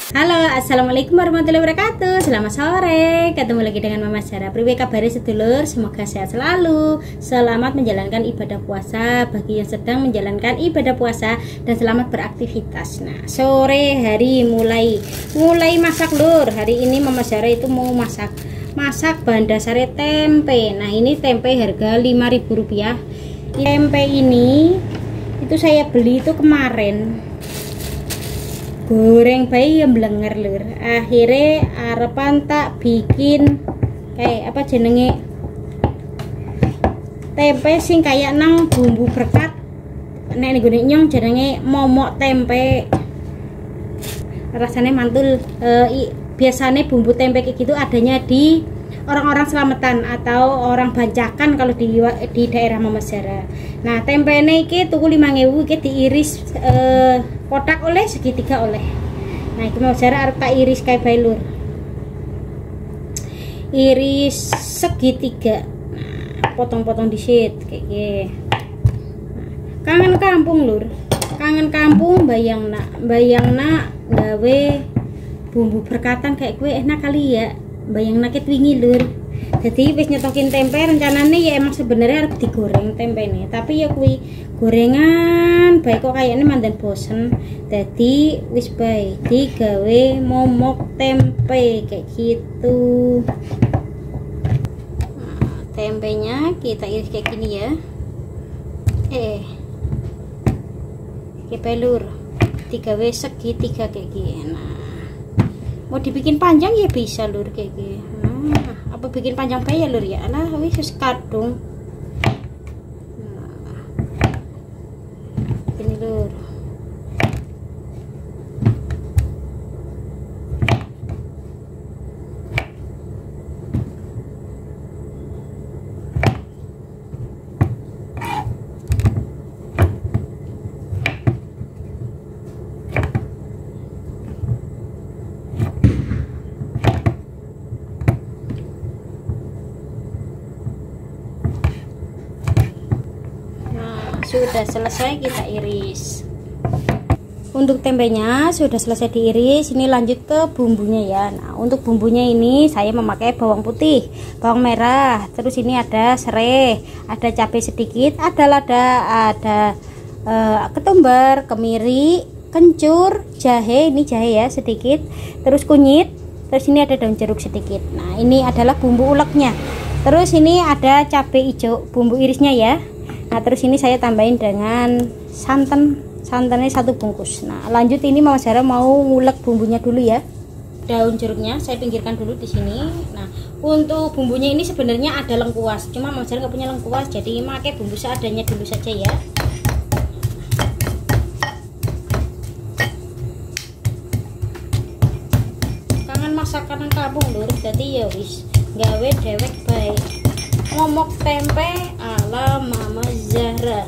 Halo, assalamualaikum warahmatullahi wabarakatuh. Selamat sore, ketemu lagi dengan Mama Zara. Priwe kabare sedulur, semoga sehat selalu. Selamat menjalankan ibadah puasa bagi yang sedang menjalankan ibadah puasa, dan selamat beraktivitas. Nah, sore hari mulai masak lur. Hari ini Mama Zara itu mau masak bahan dasarnya tempe. Nah, ini tempe harga Rp5.000. Tempe ini itu saya beli itu kemarin, goreng bayi yang blenger lur. Akhirnya arepan tak bikin kayak apa jenenge tempe sing kayak nang bumbu berkat. Nek nggone nyong jenenge momok tempe, rasanya mantul. Biasanya bumbu tempe kayak gitu adanya di orang-orang selamatan atau orang bancakan kalau di daerah Mama Zara. Nah, tempe ini tuku 5.000, iki diiris kotak oleh segitiga oleh. Nah, iki Mama Zara arep tak iris kayak bae lur. Iris segitiga. Nah, potong-potong disit kayak gini. Nah, kangen kampung lur. Kangen kampung bayangna gawe bumbu berkatan kayak gue enak kali ya. Bayang nakit wingi lur. Jadi wis nyetokin tempe, rencananya ya emang sebenarnya harus digoreng tempe ini, tapi ya kui gorengan baik kok kayaknya mandan bosen. Jadi wis bae digawe momok tempe kayak gitu. Nah, tempenya kita iris kayak gini ya. Kayak lur, digawe segitiga kayak gini. Nah, mau dibikin panjang ya bisa lur kayak gini. Nah, apa bikin panjang bae ya lur ya. Alah wis kadung. Nah, ini lur. Sudah selesai kita iris. Untuk tempenya sudah selesai diiris, ini lanjut ke bumbunya ya. Nah, untuk bumbunya ini saya memakai bawang putih, bawang merah, terus ini ada serai, ada cabai sedikit, ada lada, ada ketumbar, kemiri, kencur, jahe, ini jahe ya sedikit, terus kunyit, terus ini ada daun jeruk sedikit. Nah, ini adalah bumbu uleknya. Terus ini ada cabai hijau, bumbu irisnya ya. Nah, terus ini saya tambahin dengan santannya 1 bungkus. Nah, lanjut ini Mama Zara mau ngulek bumbunya dulu ya. Daun jeruknya saya pinggirkan dulu di sini. Nah, untuk bumbunya ini sebenarnya ada lengkuas, cuma Mama Zara nggak punya lengkuas, jadi pakai bumbu seadanya dulu saja ya. Kangen masakan kampung lur, jadi ya wis gawe dewek baik. Momok tempe ala Mama Zara.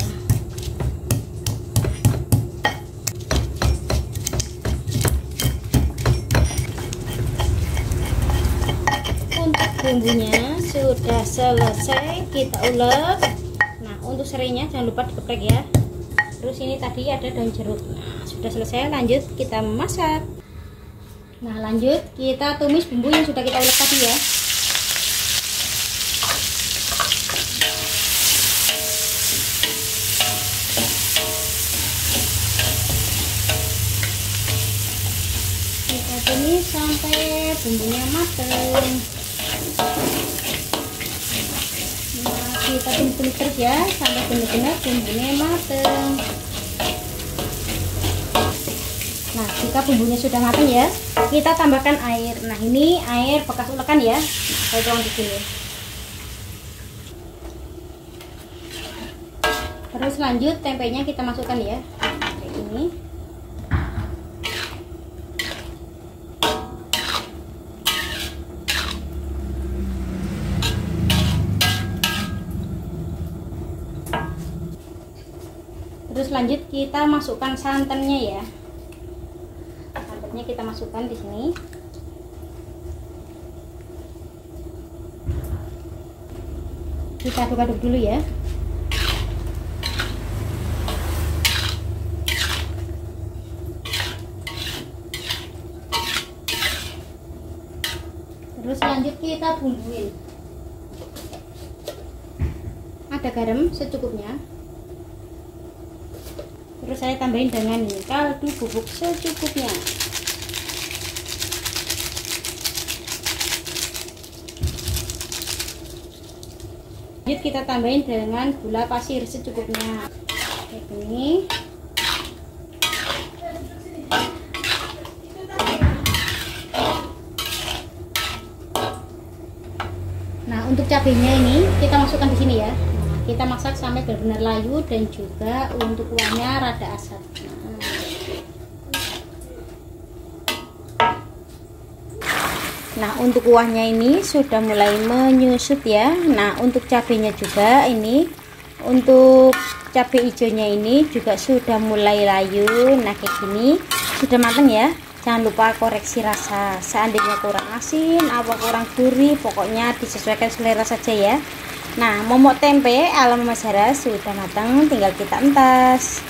Untuk bumbunya sudah selesai kita ulek. Nah, untuk serainya jangan lupa dikeprek ya. Terus ini tadi ada daun jeruk. Nah, sudah selesai, lanjut kita masak. Nah, lanjut kita tumis bumbu yang sudah kita ulek tadi ya. Ini sampai bumbunya mateng. Nah, kita tumis terus ya sampai benar-benar bumbunya mateng. Nah, jika bumbunya sudah mateng ya, kita tambahkan air. Nah, ini air bekas ulekan ya. Nah, saya tuang di sini. Terus lanjut tempenya kita masukkan ya. Kayak ini. Terus lanjut kita masukkan santannya ya. Santannya kita masukkan di sini. Kita aduk-aduk dulu ya. Terus lanjut kita bumbuin. Ada garam secukupnya. Terus saya tambahin dengan ini kaldu bubuk secukupnya. Lanjut kita tambahin dengan gula pasir secukupnya. Kayak gini. Nah, untuk cabenya ini kita masukkan di sini ya. Nah, kita masak sampai benar-benar layu dan juga untuk kuahnya rada asat. Nah, untuk kuahnya ini sudah mulai menyusut ya. Nah, untuk cabenya juga ini, untuk cabai hijaunya ini juga sudah mulai layu. Nah, kayak gini sudah matang ya. Jangan lupa koreksi rasa, seandainya kurang asin apa kurang gurih, pokoknya disesuaikan selera saja ya. Nah, momok tempe ala Mama Zara sudah matang, tinggal kita entas.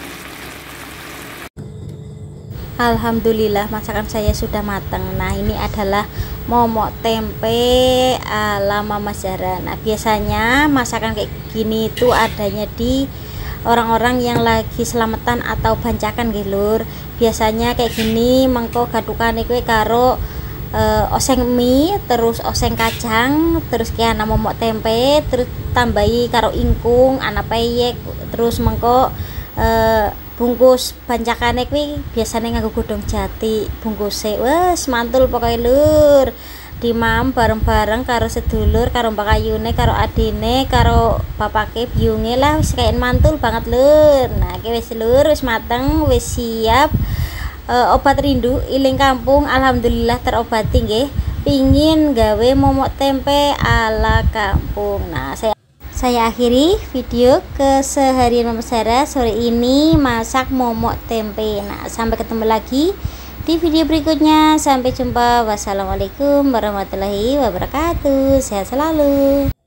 Alhamdulillah masakan saya sudah matang. Nah, ini adalah momok tempe ala Mama Zara. Nah, biasanya masakan kayak gini itu adanya di orang-orang yang lagi selamatan atau bancakan nggih Lur. Biasanya kayak gini mengko gadukane kuwi karo oseng mie, terus oseng kacang, terus ki ana momok tempe, terus tambahi karo ingkung, ana peyek, terus mengko bungkus bancakane kuwi biasanya nganggo godhong jati bungkuse. Wes mantul pokoknya Lur. Dimam bareng-bareng karo sedulur, karo mbak Ayune, karo adine, karo bapake biunge lah, wis kayak mantul banget Lur. Nah, iki wis Lur, wis mateng, wis siap. Obat rindu iling kampung alhamdulillah terobati nggih. Pingin gawe momok tempe ala kampung. Nah, saya akhiri video keseharian Mama Zara sore ini masak momok tempe. Nah, sampai ketemu lagi di video berikutnya. Sampai jumpa. Wassalamualaikum warahmatullahi wabarakatuh. Sehat selalu.